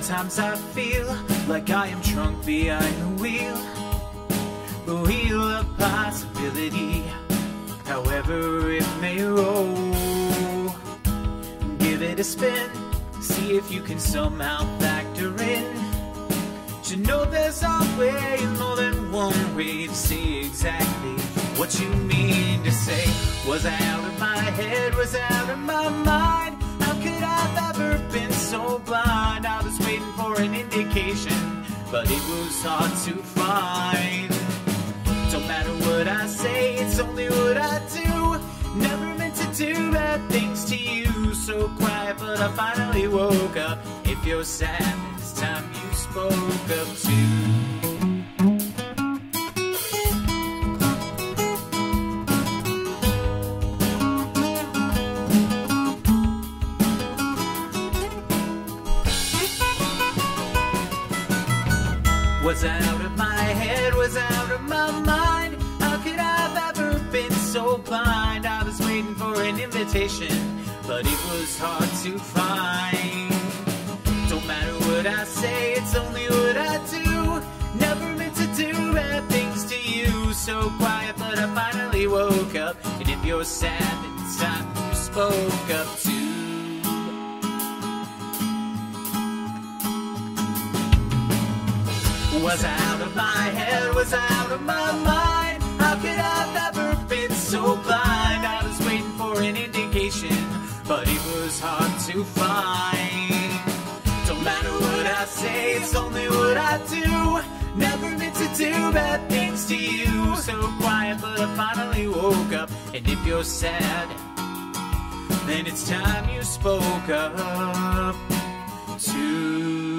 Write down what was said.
Sometimes I feel like I am drunk behind the wheel of possibility, however it may roll. Give it a spin, see if you can somehow factor in. You know there's always more than one way to say exactly what you mean to say. Was I out of my head? Was I out of my mind? How could I've ever been so blind? I was waiting for an indication, but it was hard to find. Don't matter what I say, it's only what I do. Never meant to do bad things to you. So quiet, but I finally woke up. If you're sad, it's time you spoke up too. Was I out of my head? Was I out of my mind? How could I have ever been so blind? I was waiting for an invitation, but it was hard to find. Don't matter what I say, it's only what I do. Never meant to do bad things to you. So quiet, but I finally woke up. And if you're sad, then it's time you spoke up too. Was I out of my head? Was I out of my mind? How could I have ever been so blind? I was waiting for an indication, but it was hard to find. Don't matter what I say, it's only what I do. Never meant to do bad things to you. So quiet, but I finally woke up. And if you're sad, then it's time you spoke up too.